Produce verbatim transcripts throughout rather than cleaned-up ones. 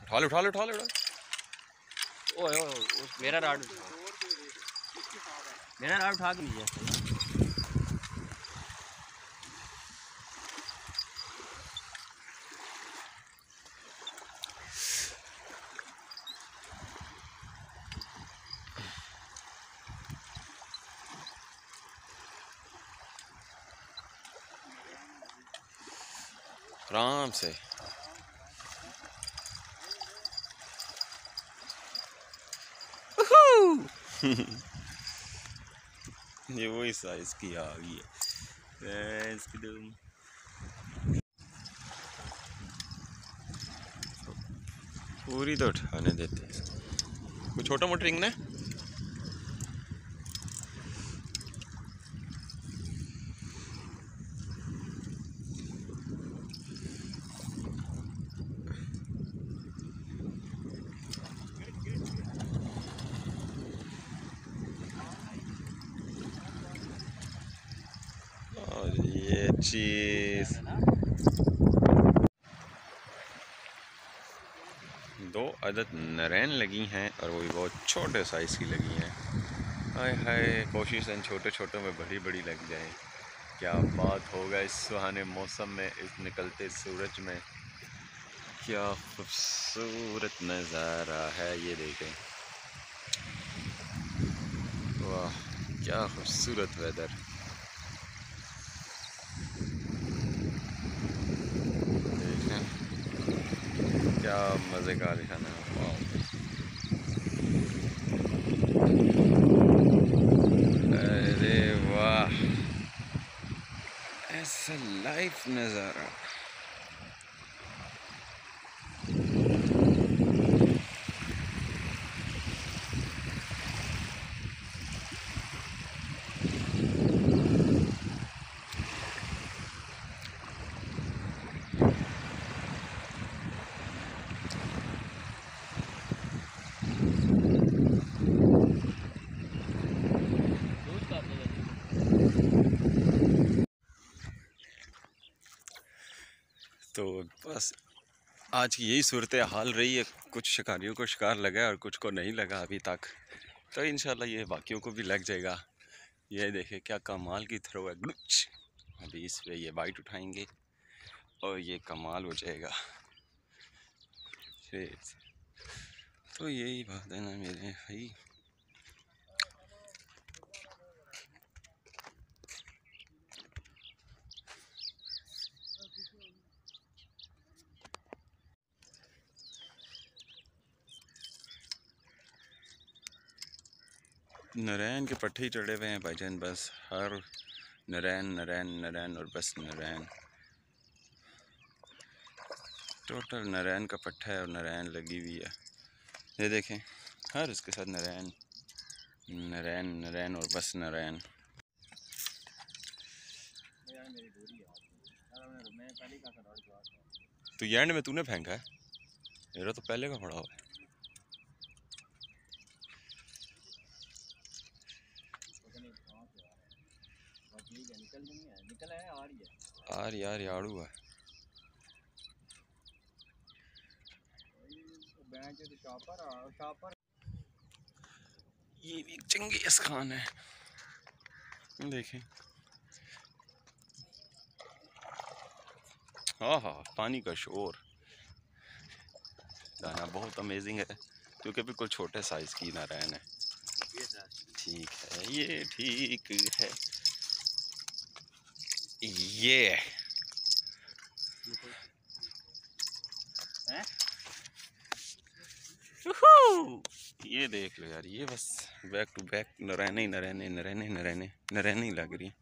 उठा ले उठा ले उठा ले उठा। ओए ओए मेरा राड मेरा राड उठा के लीजिए। आराम से ये वही साइज की आ गई है। पूरी तो उठाने देते हैं, कोई छोटा मोटा रिंग ना। और ये चीज दो अदद नरैन लगी हैं और वो भी बहुत छोटे साइज़ की लगी हैं। हाय हाय, कोशिश इन छोटे छोटों में बड़ी बड़ी लग जाए। क्या बात होगा इस सुहाने मौसम में, इस निकलते सूरज में। क्या खूबसूरत नज़ारा है, ये देखें। वाह क्या खूबसूरत वेदर। देखें क्या मज़े का निशाना है। अरे वाह, ऐसा लाइफ नज़ारा। तो बस आज की यही सूरत हाल रही है। कुछ शिकारियों को शिकार लगा और कुछ को नहीं लगा अभी तक, तो इंशाल्लाह ये बाकियों को भी लग जाएगा। ये देखे क्या कमाल की थ्रो है। अभी इस पे ये बाइट उठाएंगे और ये कमाल हो जाएगा। तो यही बात है ना मेरे भाई। नरैन के पट्टे ही चढ़े हुए हैं भाईजान, बस हर नरैन नरैन नरैन और बस नरैन। टोटल नरैन का पट्टा है और नरैन लगी हुई है। ये देखें हर उसके साथ नरैन नरैन नरैन और बस नरैन। तो ये एंड में तूने फेंका है, मेरा तो पहले का पड़ा हुआ है। आ रही आ रही आड़ू है। ये भी चंगेज खान है, देखें। हाँ हाँ, पानी का शोर। दाना बहुत अमेजिंग है क्योंकि बिल्कुल छोटे साइज की नरैन है। ठीक है, ये ठीक है। ये ये देख लो यार, ये बस back to back Narine Narine Narine Narine Narine ही लग रही।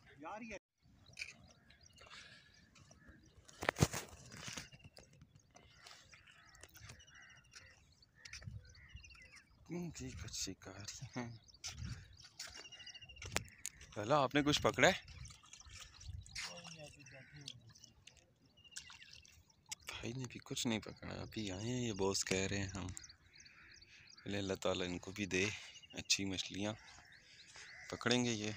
जी कुछ शिकारी हैं। पहला आपने कुछ पकड़ा है? भाई ने भी कुछ नहीं पकड़ा, अभी आए हैं। ये बॉस कह रहे हैं हम, पहले अल्लाह ताला इनको भी दे अच्छी मछलियाँ, पकड़ेंगे ये।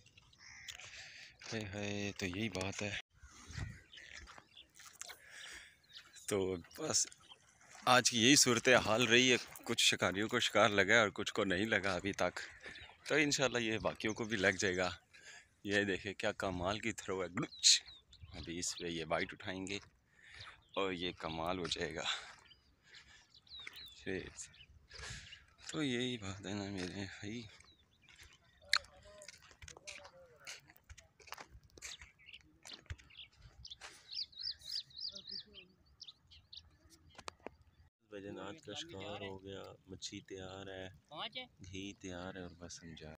है है तो यही बात है। तो बस आज की यही सूरत हाल रही है। कुछ शिकारियों को शिकार लगा है और कुछ को नहीं लगा अभी तक। तो इंशाल्लाह ये बाकियों को भी लग जाएगा। ये देखे क्या कमाल की थ्रो है। ग्लुच। अभी इस पे ये बाइट उठाएंगे और ये कमाल हो जाएगा। तो यही बात है ना मेरे भाई। वजनात का शिकार हो गया। मच्छी तैयार है, घी तैयार है और बस हम जा